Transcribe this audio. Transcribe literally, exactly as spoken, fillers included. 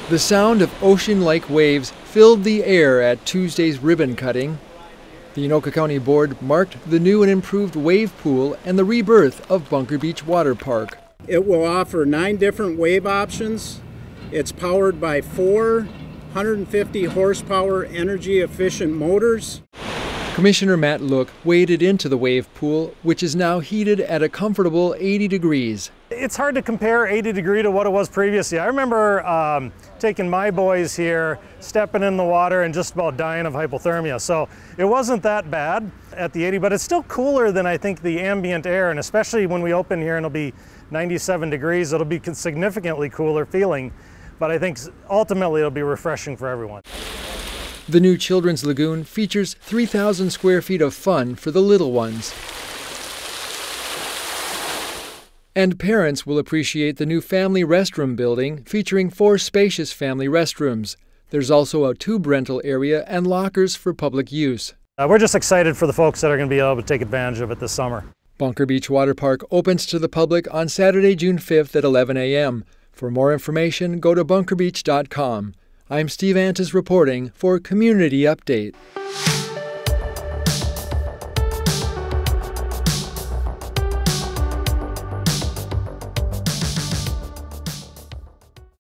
The sound of ocean-like waves filled the air at Tuesday's ribbon cutting. The Anoka County Board marked the new and improved wave pool and the rebirth of Bunker Beach Water Park. It will offer nine different wave options. It's powered by four one hundred fifty horsepower energy efficient motors. Commissioner Matt Look waded into the wave pool, which is now heated at a comfortable eighty degrees. It's hard to compare eighty degree to what it was previously. I remember um, taking my boys here, stepping in the water and just about dying of hypothermia. So it wasn't that bad at the eighty, but it's still cooler than I think the ambient air, and especially when we open here and it'll be ninety-seven degrees, it'll be significantly cooler feeling. But I think ultimately it'll be refreshing for everyone. The new Children's Lagoon features three thousand square feet of fun for the little ones. And parents will appreciate the new family restroom building featuring four spacious family restrooms. There's also a tube rental area and lockers for public use. Uh, we're just excited for the folks that are going to be able to take advantage of it this summer. Bunker Beach Water Park opens to the public on Saturday, June fifth at eleven a m For more information, go to bunker beach dot com. I'm Steve Antis reporting for Community Update.